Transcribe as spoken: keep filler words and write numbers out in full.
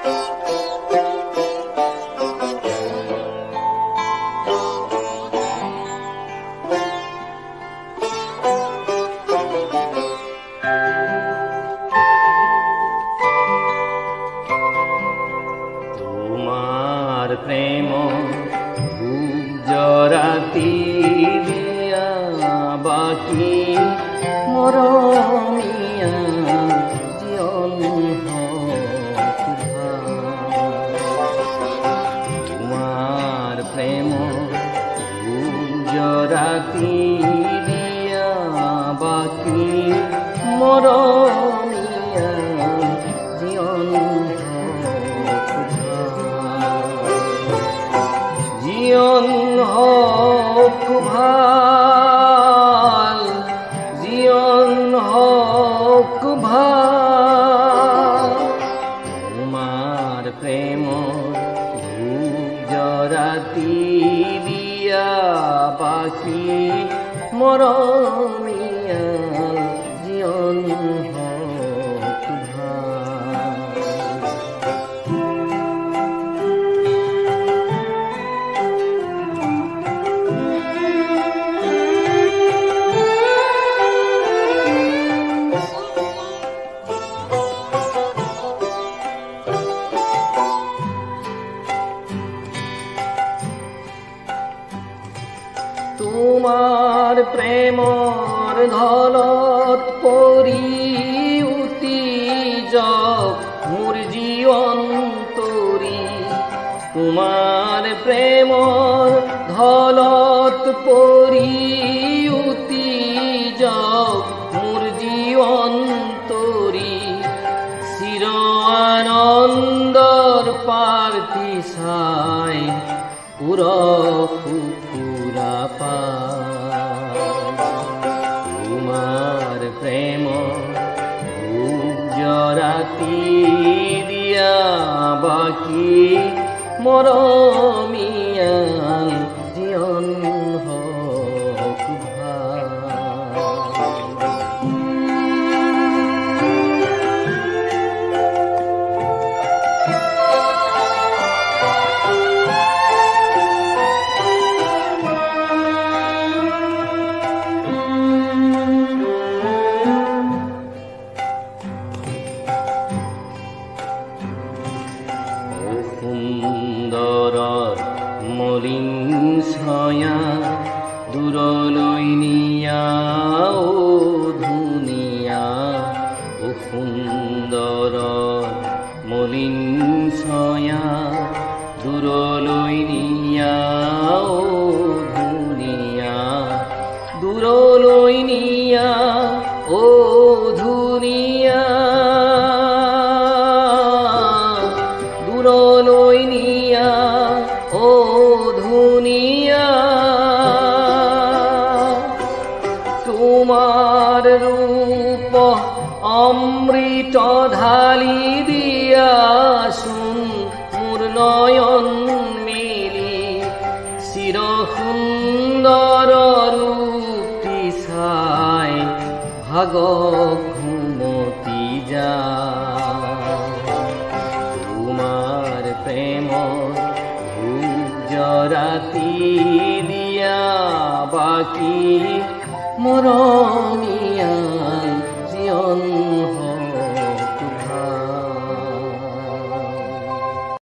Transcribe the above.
প্রেম book জরাতি দিয়া বাকি মরমিয়া জীবন তোমার প্রেম বুক জরাতি দিয়া বাকি মরমিয়া জীবন জীবন হোক ভাল, জীবন হোক ভাল, তোমার প্রেম বুক জরাতি দিয়া বাকি মরমিয়া জীবন হোক ভাল। তোমার প্রেমর ধলত পরি উতি যাব মোর জীবন তরি, তোমার প্রেমর ধলত পরি উতি যাব মোর জীবন তরি, চির আনন্দর পার্থি চাই পুরকু তোমার প্রেম বুক জরাতি দিয়া বাকি মরমিয়া জীবন হোক ভাল। সুন্দর মলিন ছায়া দূৰলৈ নিয়া ও ধুনীয়া, ও সুন্দর মলিন ছায়া দূৰলৈ নিয়া ও ধুনীয়া, দূৰলৈ নিয়া ও ধুনীয়া, দূৰলৈ নিয়া ও ধুনীয়া, তোমার রূপ অমৃত ঢালি দিয়াচোন মোর নয়ন মেলি, চির সুন্দর রূপটি চাই ভাগ ঘুমতি যা, তোমার প্রেম বুক জরাতি দিয়া বাকি মরমিয়া জীবন